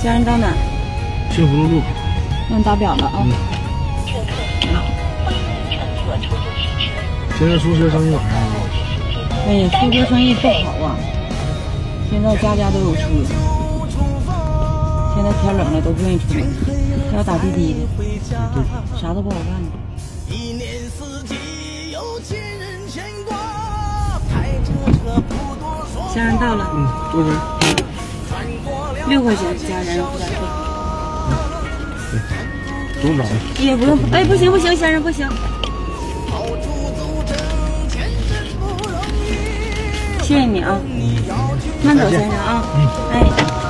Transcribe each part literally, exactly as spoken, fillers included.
家人到哪儿？ 幸福路路口。 那你打表了啊。嗯。 现在出租车生意咋样啊？ 哎，出租车生意不好啊。现在家家都有车，现在天冷了都不愿意出门，要打滴滴的，对，啥都不好干的。家人到了， 嗯，多少？ 六块钱，家人不加税。 嗯，对，不用找了。 也不用，哎，不行不行，先生不行。谢谢你啊，慢走，先生啊。嗯。哎。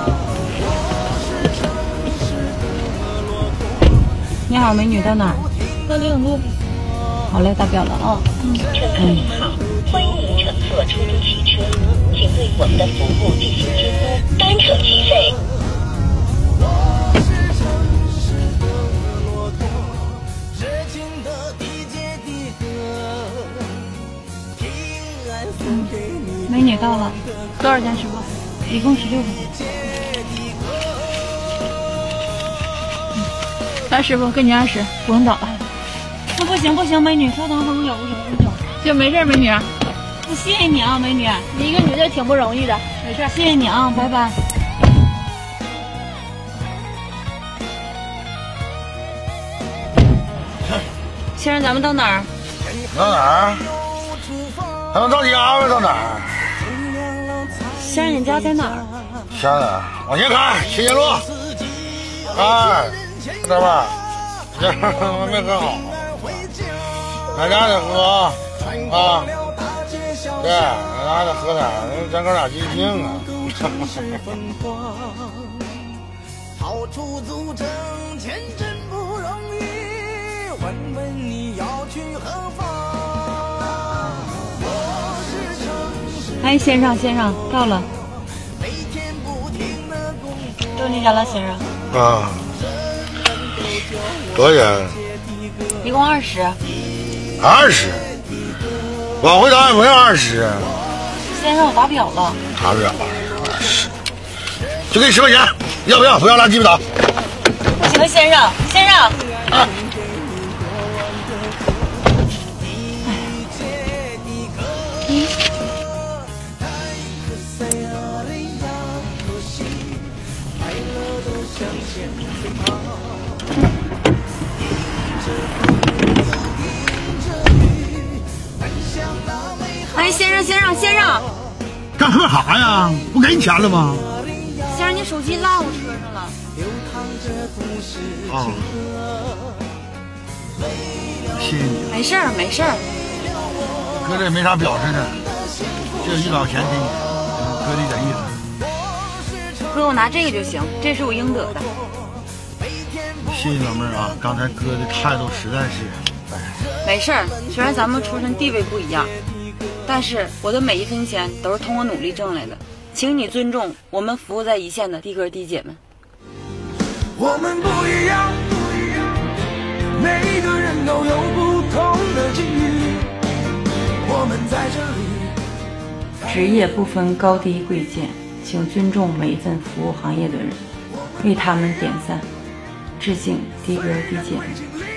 你好，美女，到哪儿？ 到李永路。 好嘞，打表了啊。 嗯。嗯。好，欢迎乘坐出租汽车，请对我们的服务进行评估，单程计费。 美女到了，多少钱师傅？一共十六块钱。来，师傅给你二十，不用找了。那不行不行，美女，稍等会儿，我有我有我有。行，没事，美女。那谢谢你啊，美女。 你一个女的挺不容易的，没事。 谢谢你啊，拜拜。先生，咱们到哪儿？ 到哪儿？还能到家吗？到哪儿？ 先生，你家在哪儿？ 家哪儿？往前看，新街路。哎，知道吧？这我没喝好，咱家得喝啊。对，咱家得喝点，咱哥俩尽兴啊。好出租挣钱真不容易，问问你要去何方？ 哎，先生，先生，到了。到你家了，先生。 啊，多少钱？ 一共二十。 二十？往回打也不要二十。 先生，我打表了。 打表二十，就给你十块钱，要不要？不要拉鸡巴打。 不行，先生，先生。啊。哎，先生，先生，先生， 干喝啥呀？不给你钱了吗？ 先生，你手机落我车上了。 啊，谢谢你。 没事儿，没事儿。 哥这也没啥表示的，就一老钱给你，哥的点意思。 哥，我拿这个就行，这是我应得的。 谢谢老妹儿啊，刚才哥的态度实在是，哎。 没事儿，虽然咱们出身地位不一样，但是我的每一分钱都是通过努力挣来的，请你尊重我们服务在一线的的哥的姐们。 我们不一样，每个人都有不同的境遇，我们在这里。 职业不分高低贵贱，请尊重每一份服务行业的人，为他们点赞，致敬的哥的姐们。